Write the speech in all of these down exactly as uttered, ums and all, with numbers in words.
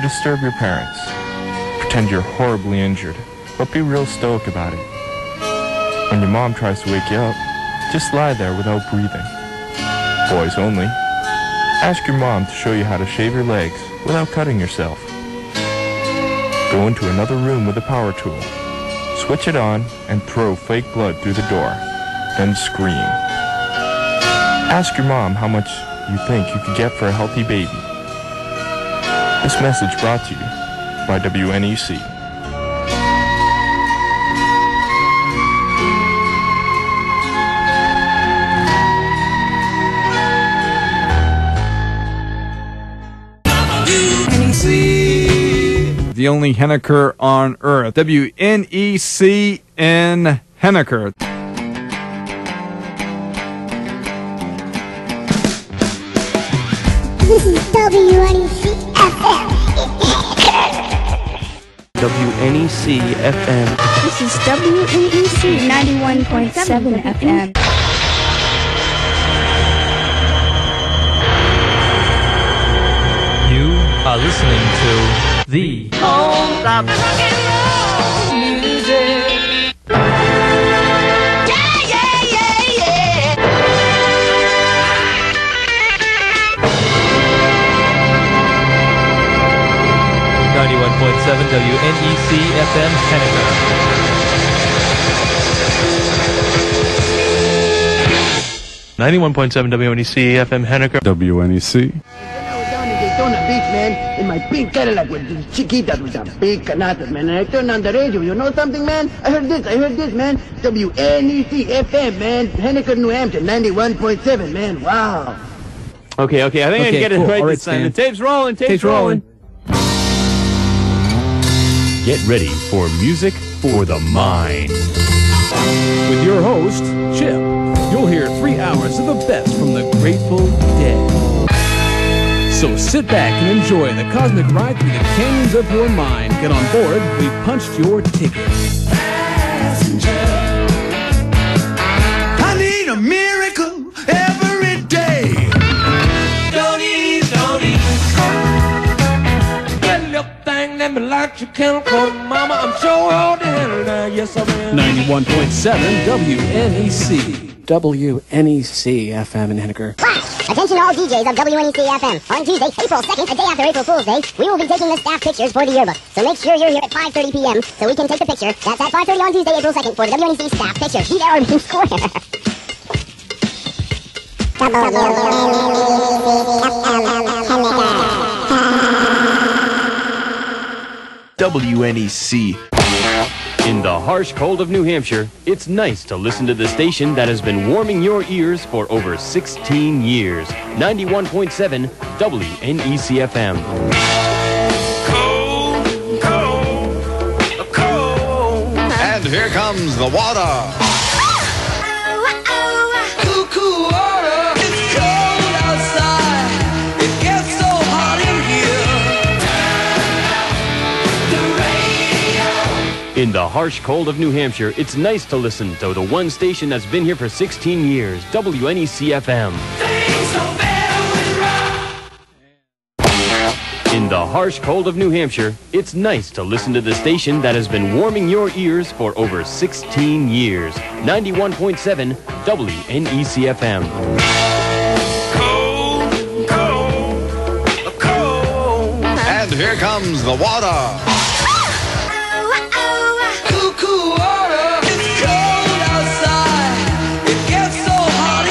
disturb your parents. Pretend you're horribly injured, but be real stoic about it. When your mom tries to wake you up, just lie there without breathing. Boys only. Ask your mom to show you how to shave your legs without cutting yourself. Go into another room with a power tool. Switch it on and throw fake blood through the door. Then scream. Ask your mom how much you think you could get for a healthy baby. This message brought to you by W N E C. The only Henniker on Earth. W N E C in Henniker. This is W N E C F M. W N E C F M. This is W N E C ninety-one point seven F M. You are listening to the home of rock and roll music. Yeah, yeah, yeah, yeah. ninety-one point seven W N E C F M Henniker. ninety-one point seven W N E C F M Henniker. W N E C. On the beach, man, in my pink Cadillac with these chiquitas with some big canatas, man. And I turned on the radio. You know something, man? I heard this. I heard this, man. W N E C F M, man. Henniker, New Hampshire, ninety-one point seven, man. Wow. Okay, okay. I think Okay, I get cool. it right All right, this time. Stan. The tape's rolling. Tape's, Tape's rolling. rolling. Get ready for music for the mind. With your host, Chip, you'll hear three hours of the best from the Grateful Dead. So sit back and enjoy the cosmic ride through the canyons of your mind. Get on board. We punched your ticket. Passenger, I need a miracle every day. Don't eat, don't eat. Get a little thing that me like you can call mama. I'm sure all the hell now. Yes, I will. ninety-one point seven W N E C. W N E C F M in Henniker. Attention all D Js of W N E C F M. On Tuesday, April second, a day after April Fool's Day, we will be taking the staff pictures for the yearbook. So make sure you're here at five thirty p m so we can take the picture. That's at five thirty on Tuesday, April second for the W N E C staff picture. Be there or be square. W N E C F M W N E C. In the harsh cold of New Hampshire, it's nice to listen to the station that has been warming your ears for over sixteen years. ninety-one point seven W N E C F M. Cold, cold, cold. And here comes the water. Cool, cool water. It's cold outside. It gets so hot in here. The radio. In the harsh cold of New Hampshire, it's nice to listen to the one station that's been here for sixteen years, W N E C F M. Things don't better with rock. In the harsh cold of New Hampshire, it's nice to listen to the station that has been warming your ears for over sixteen years, ninety-one point seven W N E C F M. Cold, cold, cold. And here comes the water. Cool, cool water. It's cold outside. It gets so hot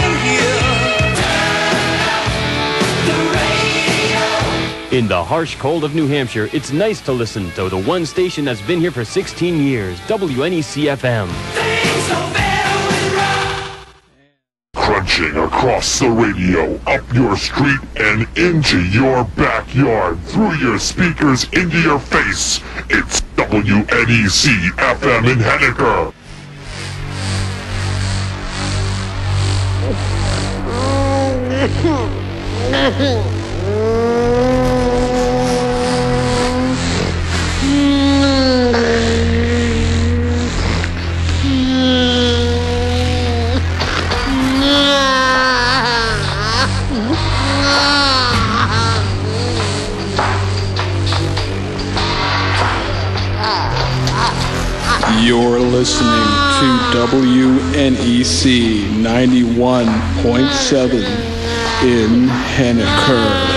in here. The radio. In the harsh cold of New Hampshire, it's nice to listen to the one station that's been here for sixteen years, W N E C F M. Things don't better with rock. Crunching across the radio, up your street and into your backyard, through your speakers, into your face. It's W N E C F M in Henniker. listening to W N E C ninety-one point seven in Henniker.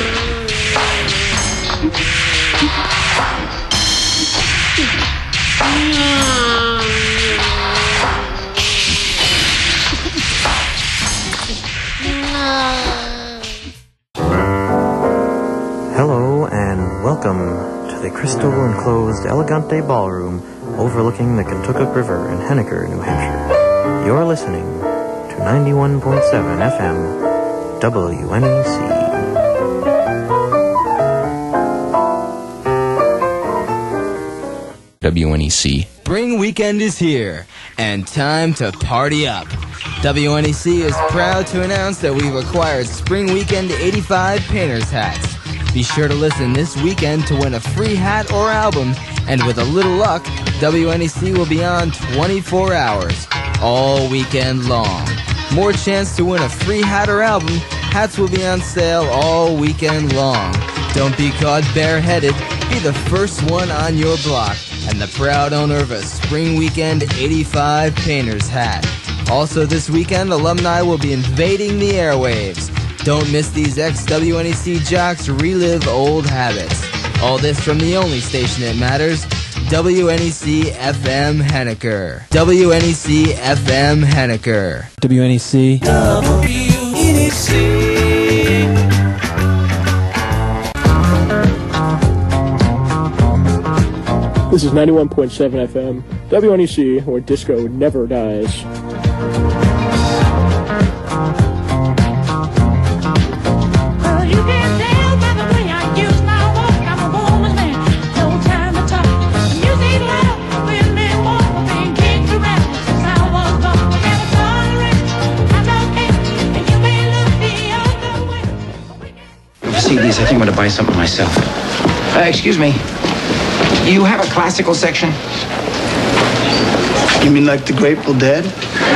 Hello and welcome to the crystal-enclosed Elegante Ballroom overlooking the Kentucky River in Henniker, New Hampshire. You're listening to ninety-one point seven F M W N E C. W N E C. Spring weekend is here, and time to party up. W N E C is proud to announce that we've acquired Spring Weekend eighty-five painters hats. Be sure to listen this weekend to win a free hat or album, and with a little luck, W N E C will be on twenty-four hours, all weekend long. More chance to win a free hat or album. Hats will be on sale all weekend long. Don't be caught bareheaded. Be the first one on your block, and the proud owner of a Spring Weekend eighty-five painters hat. Also this weekend, alumni will be invading the airwaves. Don't miss these ex-W N E C jocks relive old habits. All this from the only station that matters, W N E C F M Henniker. W N E C F M Henniker. W N E C. W N E C. This is ninety-one point seven F M, W N E C, where disco never dies. C Ds, I think I'm going to buy something myself. Uh, excuse me. You have a classical section? You mean like the Grateful Dead?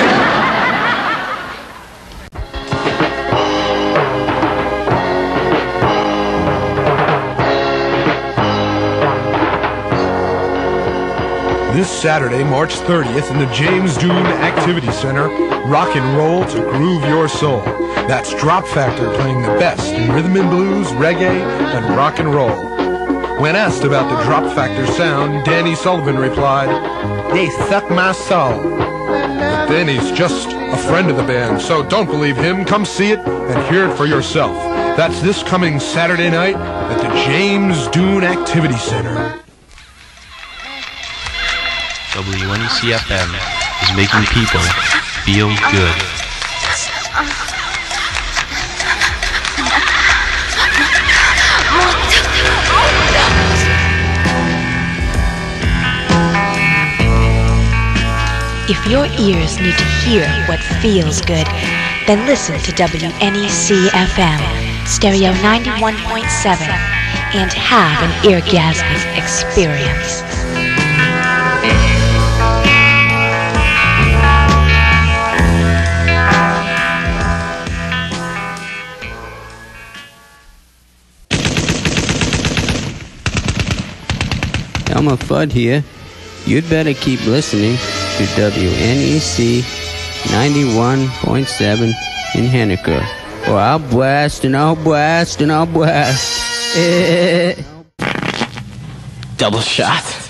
This Saturday, March thirtieth, in the James Doon Activity Center, rock and roll to groove your soul. That's Drop Factor playing the best in rhythm and blues, reggae, and rock and roll. When asked about the Drop Factor sound, Danny Sullivan replied, "They suck my soul." But then he's just a friend of the band, so don't believe him. Come see it and hear it for yourself. That's this coming Saturday night at the James Doon Activity Center. W N E C F M is making people feel good. If your ears need to hear what feels good, then listen to W N E C F M, Stereo ninety-one point seven, and have an eargasmic experience. Elmer Fudd here. You'd better keep listening to W N E C ninety-one point seven in Henniker, or I'll blast and I'll blast and I'll blast. Double shot.